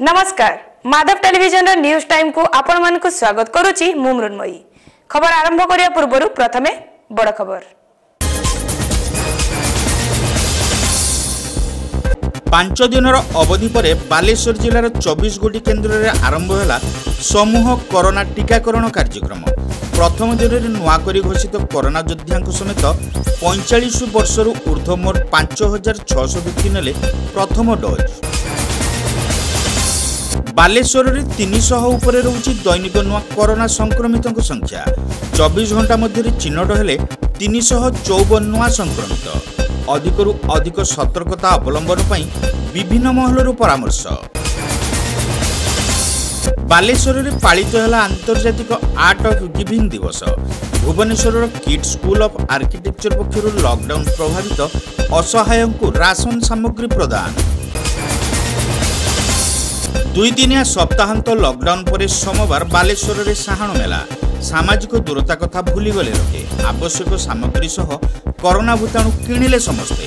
नमस्कार Madhav television news time को आपण मानक स्वागत करुची मु मृण्मयी। खबर आरंभ करिया पूर्व प्रथमे बड़ खबर। 5 दिनर अवधि पर बालेश्वर जिलार 24 गोटी केन्द्र में आरंभ है समूह कोरोना टीकाकरण कार्यक्रम। प्रथम दिन में नुआकरी घोषित कोरोना योद्धा समेत 45 वर्षर ऊर्ध्व मोट 5600 व्यक्ति नेले प्रथम डोज। बालेश्वर में 300 उपर रही दैनिक नुआ कोरोना संक्रमित संख्या 24 घंटा मध्य चिन्हट हेले 354 नुआ संक्रमित। अधिकरू अधिक सतर्कता अवलंबन पर विभिन्न महलर परामर्श। बालेश्वर में पालित है आंतर्जातिक आर्ट ऑफ गिविंग दिवस। Bhubaneswar KIIT school of architecture पक्षर लॉकडाउन प्रभावित असहाय राशन सामग्री प्रदान। 2 दिनिया सप्ताहांत लॉकडाउन पर सोमवार बालेश्वर में साहाण मेला। सामाजिक दूरता कथा भूली गले लोके आवश्यक सामग्री सह कोरोना भूताणु किणिले समस्ते।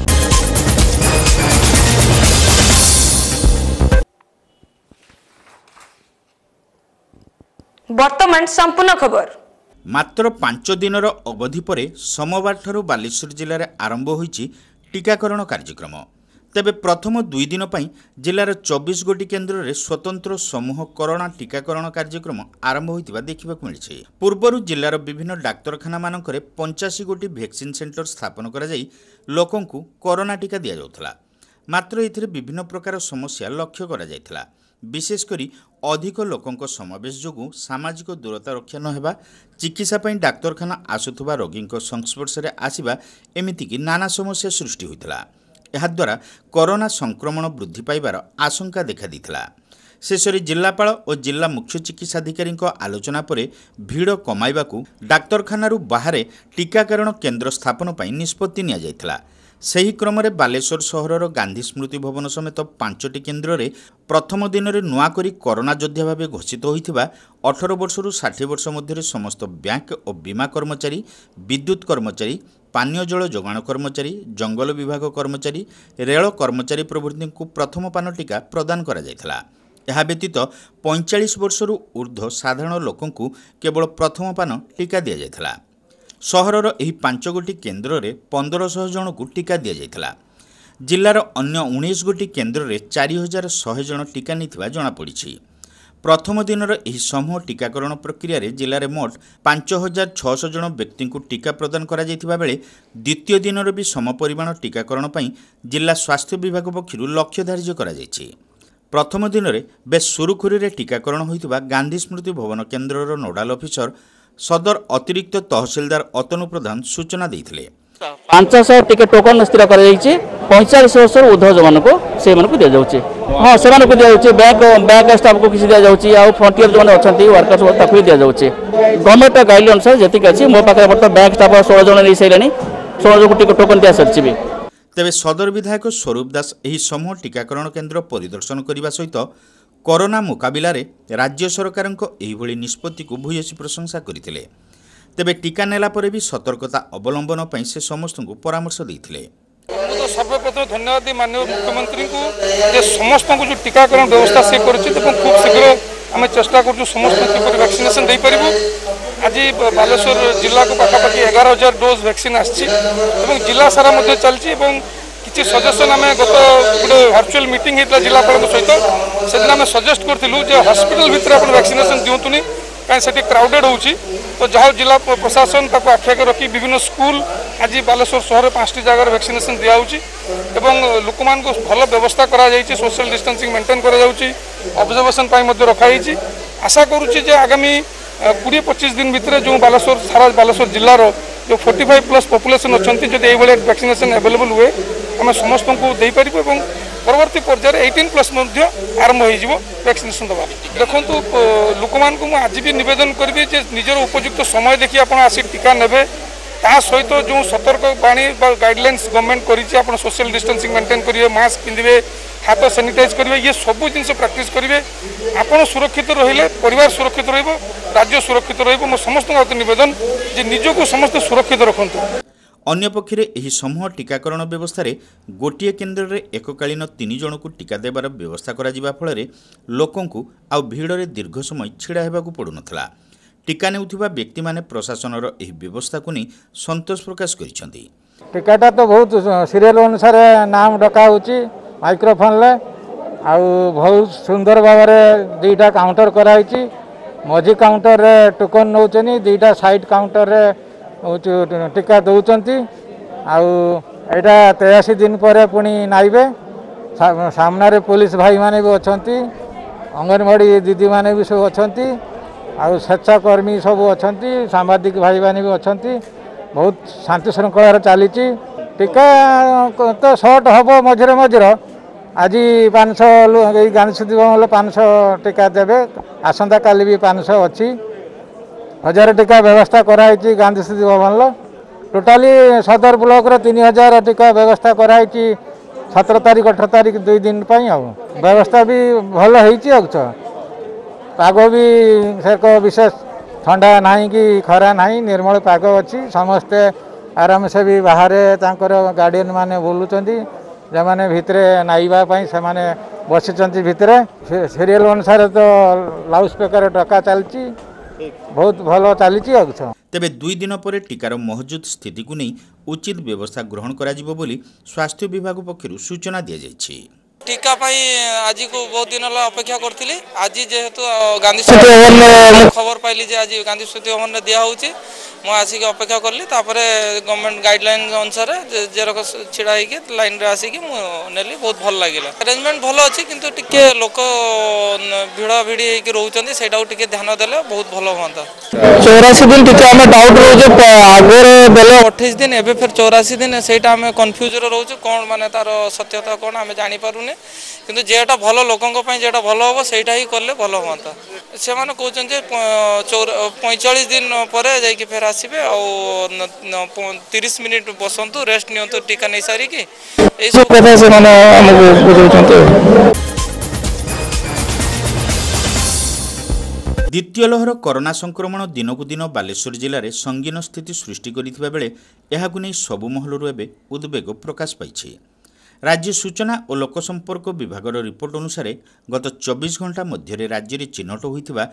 वर्तमान संपूर्ण खबर। मात्र 5 दिनर अवधि पर सोमवार ठारू बालेश्वर जिले में आरंभ होईची टीकाकरण कार्यक्रम। तेबे प्रथम 2 दिन पर जिलार 24 गोटी केन्द्र में स्वतंत्र समूह कोरोना टीकाकरण कार्यक्रम आरंभ होइतिबा देखिबा मिली। पूर्वर जिलार विभिन्न डाक्तरखाना मानकरे 85 गोटी वैक्सीन सेंटर स्थापन करा जाई लोकंकु कोरोना टीका दिया जाउथला। मात्र एथिरे विभिन्न प्रकार समस्या लक्ष्य करा जाइथला। विशेषकर अधिक लोकंक समावेश जोगु सामाजिक दूरता रक्षा नहेबा, चिकित्सा पई डाक्तरखाना आसुथुबा रोगींक संस्पर्श रे आसीबा एमिति कि नाना समस्या सृष्टि होइथला। याद्वारा कोरोना संक्रमण वृद्धि पाइबार आशंका देखा दिथिला। शेषरे जिलापाल और जिला मुख्य चिकित्साधिकारी आलोचना पर भीड़ कमाइबाकू डाक्तरखानारू बाहर टीकाकरण केन्द्र स्थापन पर निष्पत्ति निया जाइथिला। सही क्रम में बालेश्वर सहरर गांधी स्मृति भवन समेत 5टी केन्द्र में प्रथम दिन में नुआकरी कोरोना योद्धा भाव घोषित होइथिबा 18 वर्षरू 60 वर्ष मध्य समस्त बैंक और बीमा कर्मचारी, विद्युत कर्मचारी, पानीय जल जोगाण कर्मचारी, जंगल विभाग कर्मचारी, रेल कर्मचारी प्रभृति को प्रथम पान टीका प्रदान करा जायथिला। यह व्यतीत 45 वर्षरू ऊर्ध्व साधारण लोकंकु केवल प्रथम पान टीका दिया जायथिला। सहरर एही 5 गोटी केन्द्र में 1500 जन को टीका दिया जायथिला। जिलार अन्य 19 गोटी केन्द्र में 4100 जन टीका निथिबा जणा पड़िछि। प्रथम दिन एही समूह टीकाकरण प्रक्रिया रे जिले में मोट 5600 जन व्यक्ति को टीका प्रदान करा जायथिबा बेले द्वितीय दिन भी सम परिमाण टीकाकरण पई जिला स्वास्थ्य विभाग पक्षरु लक्ष्य धार्य करा जायछि। प्रथम दिन में बेस सुरुखुरी रे टीकाकरण होइतिबा गांधी स्मृति भवन केन्द्रर नोडाल ऑफिसर सदर अतिरिक्त तहसीलदार अतनु प्रधान सूचना देइथिले। 500 टिके टोकन स्थिर कर 45 वर्ष ऊर्ध्व जो से दिया जाऊँगी। हाँ से दिया जाऊँगी। बैंक स्टाफ को किसी दिया जाऊँगी। आ फ्रंटियर जो अच्छा वर्कर्स भी दिया जाऊँगी। गवर्नमेंट गाइडलाइन अनुसार जी अच्छी मो पाखे बर्तमान बैंक स्टाफ 16 जन नहीं सारे 16 जन टिके टोकन दिया सारी। तेबे सदर विधायक स्वरूप दास एही समूह टीकाकरण केन्द्र परिदर्शन करने सहित कोरोना मुकाबिला रे राज्य सरकार निष्पत्ति को भूयसी प्रशंसा करथिले। तेबे टीका नेला परे भी सतर्कता अवलंबन पर से समस्त को परामर्श देथिले। तो सर्वप्रथम धन्यवाद माननीय मुख्यमंत्री को समस्त को जो टीकाकरण व्यवस्था से खूब शीघ्र आम चेष्टा कर समस्त वैक्सीनेशन दे पारू। आज बालेश्वर जिला को पाखापाखि 11,000 डोज वैक्सीन आसी जिला सारा चलती। किसी सजेसन आम गत गोटे वर्चुअल मीटिंग होता जिलापाल सहित से दिन आम सजेस्ट करूँ हॉस्पिटल भितर आप वैक्सीनेशन दिंतुनि कहीं से क्राउडेड होची। तो जहाँ जिला प्रशासन आख्या रखी विभिन्न स्कूल आज बालेश्वर सहर 5टी जगह वैक्सीनेशन दिया लोक मान को भल व्यवस्था करा सोशल डिस्टेंसिंग मेंटेन करा ऑब्जर्वेशन रखाई। आशा करुच्ची आगामी 20-25 दिन भितर जो बालेश्वर सारा बालेश्वर जिलार जो 45+ पॉपुलेशन अच्छा जब ये वैक्सीनेशन अवेलेबल हुए आम समस्त को दे पारू। परवर्ती पर्यायर 18+ आरंभ हो वैक्सीनेशन दबा। देखो लोक मान को आज भी नवेदन करी निजर उपयुक्त समय देखिए आप आसी टीका नेबे। ता सहित जो सतर्क बाणी गाइडलाइंस गवर्नमेंट कर सोशल डिस्टेंसिंग मेंटेन करेंगे, मास्क पिंधे, हाथ सैनिटाइज करेंगे, ये सब जिन प्रैक्टिस करेंगे। आपड़ सुरक्षित रहिले परिवार सुरक्षित राज्य सुरक्षित रमस्त निवेदन जे निजको समस्त सुरक्षित रखु। ଅନ୍ୟପକ୍ଷରେ ଏହି ସମୂହ ଟିକାକରଣ ବ୍ୟବସ୍ଥାରେ ଗୋଟିଏ କେନ୍ଦ୍ରରେ ଏକକାଳୀନ 3 ଜଣଙ୍କୁ ଟିକା ଦେବାର ବ୍ୟବସ୍ଥା କରାଯିବା ଫଳରେ ଲୋକଙ୍କୁ ଆଉ ଭିଡ଼ରେ ଦୀର୍ଘ ସମୟ ଛିଡ଼ା ହେବାକୁ ପଡ଼ୁନଥିଲା। ଟିକା ନେଉଥିବା ବ୍ୟକ୍ତିମାନେ ପ୍ରଶାସନର ଏହି ବ୍ୟବସ୍ଥାକୁ ନେଇ ସନ୍ତୋଷ ପ୍ରକାଶ କରିଛନ୍ତି। टीकाटा तो बहुत सीरियल अनुसार नाम डका होची माइक्रोफोन ले आउ बहुत सुंदर भाव में दुईटा काउंटर कराई मझी काउंटर रे टोकन नौचनी दुईटा साइड काउंटर रे टीका दौरान आउ एटा 83 दिन पर पुणी नाइबे सामने पुलिस भाई माने भी अच्छी अंगनवाड़ी दीदी माने भी सब अच्छी आउ स्वेच्छाकर्मी सब अच्छी सांबादिक भाई माने भी अच्छी बहुत शांति श्रृंखला चली टीका तो सर्ट हम मझे मझे आज 500 गांधी सुधी भवन 500 टीका देवे आसंता काली भी 500 अच्छी 1000 टीका व्यवस्था कराई गांधी सुधी भवन टोटाली सदर ब्लॉक रे 3000 टीका व्यवस्था कराई 17 तारीख 18 तारीख 2 दिन व्यवस्था भी भल हो पाग भी से विशेष ठंडा नहीं कि खरा नहीं निर्मल पाग अच्छी समस्ते आराम से भी बाहर गार्डियन माने बुलूँ जो मैंने भितर नाइबापी से बसी भितर सीरियल अनुसार तो लाउड स्पीकर डका चलती बहुत भल चली। तेबे 2 दिन पर टीकार मौजूद स्थिति को नहीं उचित व्यवस्था ग्रहण करा जिवो बोली स्वास्थ्य विभाग पक्षरु सूचना दिया जायछि। टीका आज को बहुत दिन अपेक्षा करी आज जेहेतु गांधी स्मृति भवन खबर पाइली जे आज गांधी स्मृति भवन दिया होची मु आसिक अपेक्षा कली गवर्नमेंट गाइडलाइन अनुसार जेरक छिड़ा होगी लाइन रे आसिक नेली बहुत भल लगे अरेंजमेंट भल अच्छी किंतु टिके लोक भिड़ा भिड़ी होगी रोचंती सेटा टिके ध्यान देले बहुत भल होता। 84 दिन टिके हम डाउट रोजे आगे बेले 28 दिन एबे फिर 84 दिन सेटा हम कंफ्यूज रोचु कोन माने तार सत्यता कोन हम जानि पारुने किंतु जेटा भल लोकंक पई जेटा भल होबो सेटा ही करले भल होता। से माने कहउछन जे 45 दिन पर जाई कि फिर आसीबे आ 30 मिनिट बसंतु रेस्ट नियंतु टीका नै सारी कि ए सब कथा से माने हमको बुझौछन्ते। द्वितीय लहर कोरोना संक्रमण दिनकू दिन बालेश्वर जिले में संगीन स्थिति सृष्टि करिथिबा बेले एहाकु नै सबु महलरु एबे उद्वेग प्रकाश पाइछि। राज्य सूचना और लोकसंपर्क विभागर रिपोर्ट अनुसार गत 24 घंटा मध्य राज्य में चिन्हट होइथिबा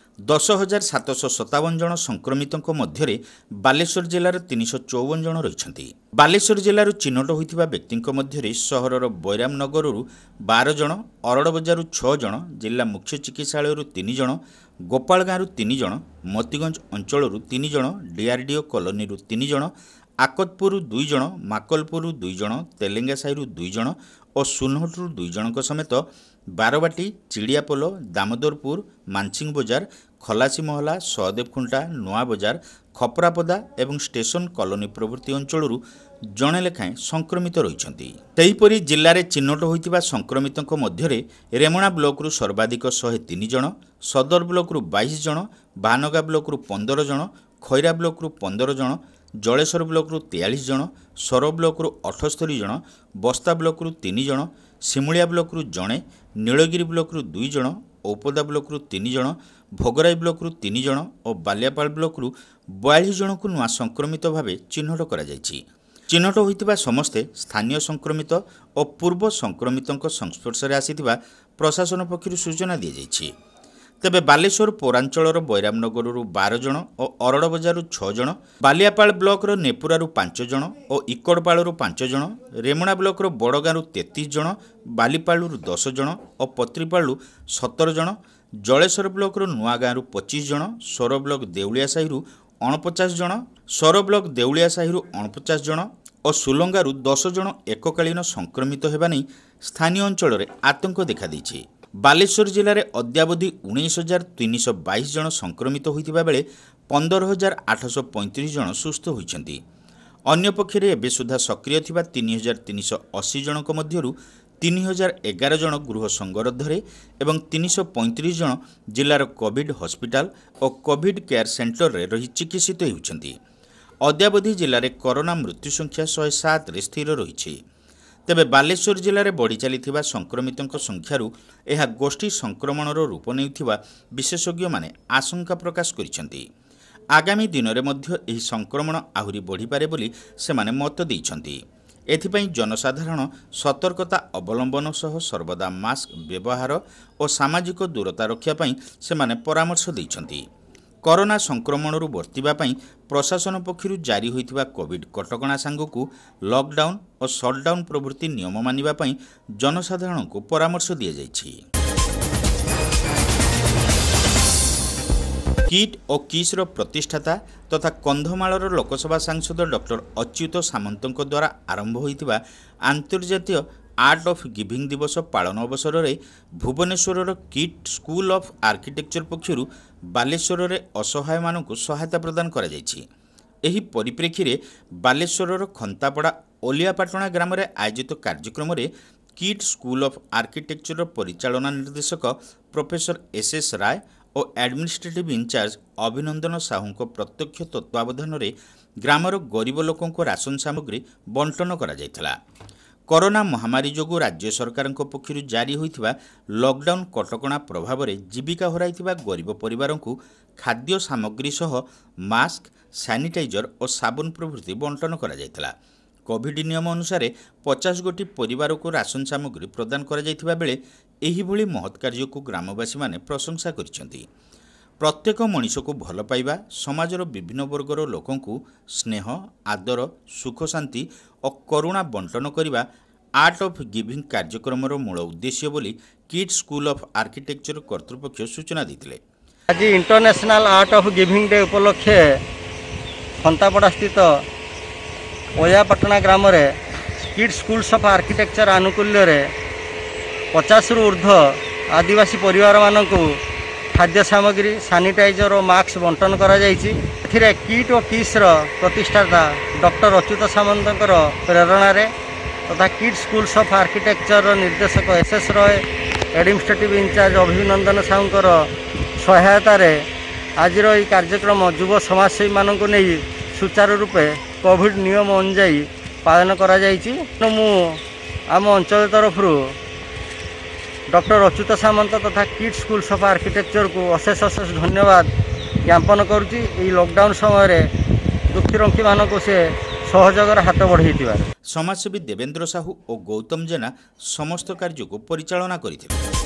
10,757 जन संक्रमितों मध्य बालेश्वर जिलार 354 जन रही। बालेश्वर जिलूर चिन्हट होइथिबा व्यक्तिों मध्य सहरर बैराम नगर 12 जन, अरड़ बजार 6 जन, जिला मुख्य चिकित्सालय 3 जन, गोपालगाँ 3 जन, मोतीगंज अंचल 3 जन, डीआरडीओ कॉलोनी 3 जन, आकतपुर 2 जन, माकलपुर 2 जन, तेलेंगा साही 2 जन और सुनहटू 2 जन समेत बारवाटी, चिड़ियापोल, दामोदरपुर, मानसिंह बजार, खलासी महला, सहदेव खुंटा, नुआ बजार, खपरापदा एवं स्टेशन कॉलोनी प्रभृति अंचल जड़े लेखाएं संक्रमित रही। सेहीपरि जिले में चिन्हट होइतिबा संक्रमितों मध्य रेमुणा ब्लॉक सर्वाधिक 103 जन, सदर ब्लॉक 22 जन, बानगा ब्लॉक 15 जन, खैरा ब्लॉक 15 जन, जलेश्वर ब्लॉक 43 जन, सर ब्लॉक 78 जन, बस्ता ब्लॉक 3 जन, सिमुलिया ब्लॉक जड़े, नीलगिरी ब्लॉक 2 जन, औपदा ब्लॉक 3 जन, भोगराई ब्लॉक 3 जन और बालियापाल ब्लॉक 42 जन को नुआ संक्रमित भाव चिन्हट करा जायछि। चिन्हट होइतिबा समस्ते स्थानीय संक्रमित और पूर्व संक्रमितों संस्पर्श में आसीथिबा प्रशासन पक्षरु सूचना दी जायछि। तेबे बालेश्वर पौरांचलर बैरामनगर 12 जन और अरड़ बजार 6 जन, बालियापाल ब्लॉक नेपुरा 5 जन और इकड़पाल 5 जन, रेमुणा ब्लॉक बड़गाँ 33 जन, बालीपाल 10 जन और पत्रीपाल 17 जन, जलेश्वर ब्लॉक नुआगाँ 25 जन, सौर ब्लॉक देउलिया साही 49 जन, सौर ब्लॉक देउलिया साही 49 जन और सुलंगारू 10 जन एककालीन संक्रमित होगा नहीं स्थानीय अंचल में आतंक देखा देछि। बालेश्वर जिले में अद्यावधि 19,322 जन संक्रमित होइतिबा बेले 15,835 जन सुस्थ होइछन्ति। अन्य पक्षरे एबे सुधा सक्रिय थिबा 3,380 जनक मध्यरु 3,011 जन गृह संगरोधरे एवं 335 जन जिलार कोविड हॉस्पिटल और कोविड केयर सेंटर रे रही चिकित्सित होउछन्ति। अद्यावधि जिले में कोरोना मृत्यु संख्या 107 रे स्थिर रही। तेबे बालेश्वर जिले में बढ़ी चली संक्रमितों संख्यारू गोष्ठी संक्रमणर रूप नेउथिबा विशेषज्ञ माने आशंका प्रकाश करिसेंति। आगामी दिन में यह संक्रमण आहुरी बढ़ीपे बोली सेमाने मत देइछन्ति। एथिपाई जनसाधारण सतर्कता अवलंबन सह सर्वदा मास्क व्यवहार और सामाजिक दूरता रक्षा पाई सेमाने परामर्श देइछन्ति। कोरोना संक्रमण बर्तिबा पाई प्रशासन पक्षरु जारी होइतिबा कोविड कटकणा सांगकु लॉकडाउन और शटडाउन प्रभृति नियम मानिबा पाई जनसाधारण को परामर्श दिया जाइछि। किट और किस्र प्रतिष्ठाता तथा कंधमालर लोकसभा सांसद डॉक्टर अच्युत सामंतଙ୍କ द्वारा आरंभ होइतिबा अंतर्जातीय आर्ट ऑफ गिविंग दिवस पालन अवसर में Bhubaneswar KIIT school of architecture पक्षरु बालेश्वर में असहाय मानकु सहायता प्रदान करा जायछि। एही परिप्रेक्षी रे बालेश्वर खंतापड़ा ओलियापाटणा ग्राम में आयोजित कार्यक्रम में किट स्कूल ऑफ आर्किटेक्चर परिचालना निर्देशक प्रोफेसर एस राय और एडमिनिस्ट्रेटिव इंचार्ज अभिनंदन साहू प्रत्यक्ष तत्वावधान में ग्रामर गरीब लोकों राशन सामग्री बंटन करा जायथिला। कोरोना महामारी जोगु राज्य सरकार पक्षरु जारी होइथिबा लॉकडाउन कटकणा प्रभाव में जीविका हराइथिबा गरीब परिवार को खाद्य सामग्री सह मास्क सैनिटाइजर और साबुन प्रभृति बंटन करा जायथिला। कोविड नियम अनुसार 50 गोटी परिवार को राशन सामग्री प्रदान करा जायथिबा बेले एही भली महत् कार्य को ग्रामवासी माने प्रशंसा करिसेंति। प्रत्येक मनीष को भल पाइबा समाजर विभिन्न वर्गर लोकों को स्नेह आदर सुख शांति और करुणा बंटन करने आर्ट ऑफ गिविंग कार्यक्रम मूल उद्देश्य बोली किड स्कूल ऑफ आर्किटेक्चर कर्तृपक्ष सूचना देते। आज international art of giving day उपलक्षे खंतापड़ा स्थित ओयापाटणा ग्राम किड स्कूल्स ऑफ आर्किटेक्चर आनुकूल्य 50 रु ऊर्ध्व आदिवासी परिवार मानक खाद्य सामग्री सैनिटाइजर और मास्क बंटन करा जायछि। एथिरे किट और किस्र प्रतिष्ठाता डॉक्टर अच्युत सामंत प्रेरणा तथा किड स्कूल्स ऑफ आर्किटेक्चर निर्देशक S Roy administrative incharge Abhinandan Sahu सहायतार आज कार्यक्रम युव समाजसेवी मानक नहीं सुचारू रूपे कोविड नियम अनुजाई पालन करा जायछि। मु आम अंचल तरफ डॉक्टर अच्युत सामंत तथा किड स्कूल्स ऑफ आर्किटेक्चर को अशेष अशेष धन्यवाद ज्ञापन करुच्ची। लॉकडाउन समय दुखीरंखी मानक से सहयोगर हाथ बढ़ाई। समाजसेवी देवेंद्र साहू और गौतम जेना समस्त कार्य को परिचालना करथिले।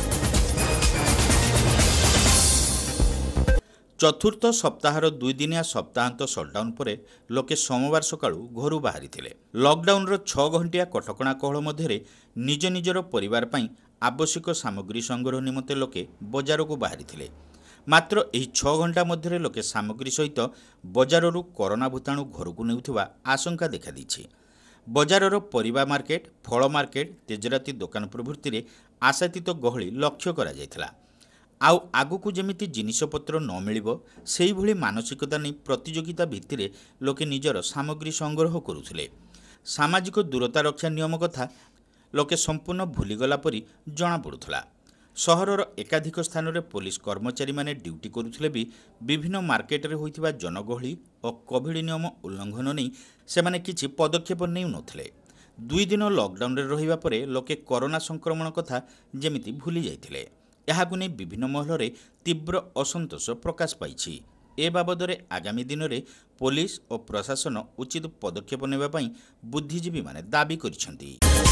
चतुर्थ सप्ताहर 2 दिनिया सप्ताहांत सटडाउन पर लोके सोमवार सकाळु घरु बाहरी थिले। लॉकडाउन 6 घंटिया कटकणा कोहळ मध्यरे निज निजर परिवार पई आवश्यक सामग्री संग्रह निमंते लोके बजार को बाहरी थिले। मात्र एही 6 घंटा मध्यरे लोके सामग्री सहित बजाररू कोरोना भूताणु घर को नेउथिबा आशंका देखा दिछि। बजारर परिबा मार्केट फल मार्केट तेजराती दुकान प्रभृति रे आशातीत गहली लक्ष्य करा जायथिला। आउ आगुकू जेमिति जिनिसपत्र न मिलिबो सेही भली मानसिकता नै प्रतियोगिता भित्तिरे लोके निजर सामग्री संग्रह करुथिले। सामाजिक दूरता रक्षा नियम कथा लोके संपूर्ण भूलीगला परी जना पड़ुथला। सहरर एकाधिक स्थान में पुलिस कर्मचारी माने ड्यूटी करुथिले भी विभिन्न मार्केट रे होइथिबा जनगहली और कोविड नियम उल्लंघन नहीं सेमाने किछि पदक्षेप नेउ नथिले। 2 दिन लॉकडाउन रे रहिबा परे लोके कोरोना संक्रमण कथा जेमिति भूली जाइथिले। एहाकु नै विभिन्न महल रे तीव्र असंतोष प्रकाश पाइछि। ए बाबद आगामी दिन में पुलिस और प्रशासन उचित पदक्षेप नेबा पई बुद्धिजीवी माने दाबी करिसेंति।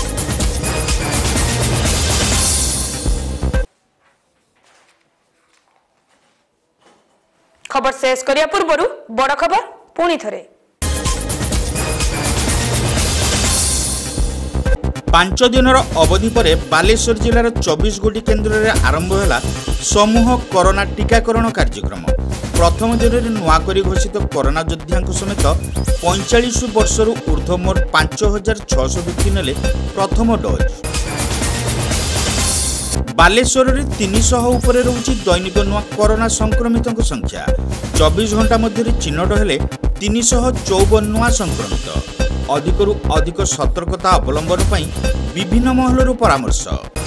खबर शेष करिया पूर्व बड़ खबर पुणी थरे। 5 दिनर अवधि पर बालेश्वर जिलार 24 गोटी केन्द्र में आरंभ है समूह कोरोना टीकाकरण कार्यक्रम। प्रथम दिन में नुआकरी घोषित कोरोना योद्धा समेत 45 वर्षर ऊर्ध्व मोट 5600 व्यक्ति नेले प्रथम डोज। बालेश्वर में 300 उपर रही दैनिक नुआ कोरोना संक्रमित संख्या। 24 घंटा मध्य चिन्हट हेले 354 नुआ संक्रमित। अधिकरू अधिक सतर्कता अवलंबन पई विभिन्न महलर परामर्श।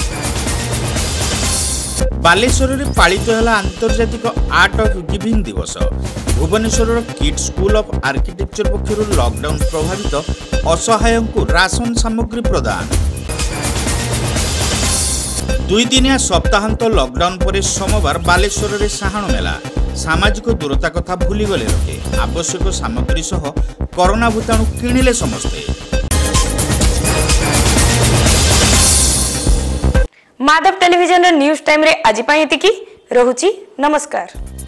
बालेश्वर में पालित है आंतर्जातिक आर्ट ऑफ गिविंग दिवस। Bhubaneswar KIIT school of architecture पक्षर लॉकडाउन प्रभावित असहाय को राशन सामग्री प्रदान। 2 दिनिया सप्ताहांत लॉकडाउन पर सोमवार बालेश्वर में साहाण मेला। सामाजिक दूरता कथा भूलीगले लोके आवश्यक सामग्री सह कोरोना भूताणु किणिले समस्ते। माधव टेलीविजन न्यूज टाइम रे आज पाई एतिकी रहुची। नमस्कार।